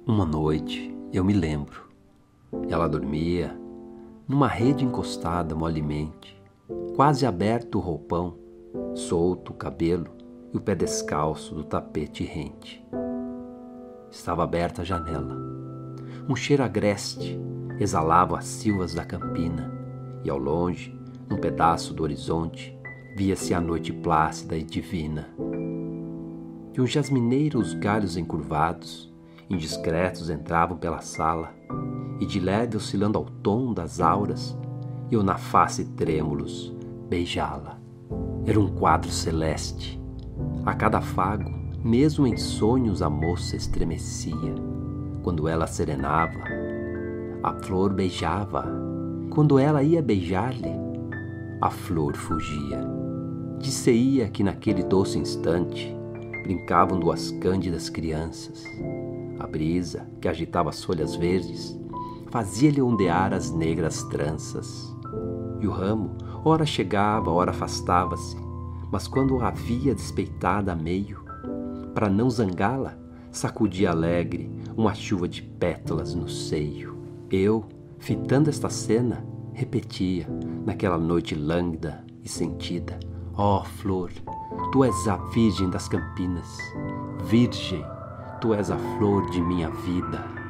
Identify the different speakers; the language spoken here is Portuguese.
Speaker 1: Uma noite, eu me lembro, ela dormia numa rede encostada molemente, quase aberto o roupão, solto o cabelo e o pé descalço do tapete rente. Estava aberta a janela. Um cheiro agreste exalava as silvas da campina e ao longe, num pedaço do horizonte, via-se a noite plácida e divina. De um jasmineiro os galhos encurvados, indiscretos entravam pela sala, e de leve oscilando ao tom das auras, eu na face trêmulos beijá-la. Era um quadro celeste. A cada afago, mesmo em sonhos a moça estremecia. Quando ela serenava, a flor beijava. Quando ela ia beijar-lhe, a flor fugia. Disse-ia que naquele doce instante brincavam duas cândidas crianças. A brisa, que agitava as folhas verdes, fazia-lhe ondear as negras tranças. E o ramo, ora chegava, ora afastava-se, mas quando a via despeitada a meio, para não zangá-la, sacudia alegre uma chuva de pétalas no seio. Eu, fitando esta cena, repetia, naquela noite lânguida e sentida: ó flor, tu és a virgem das campinas, virgem, tu és a flor de minha vida.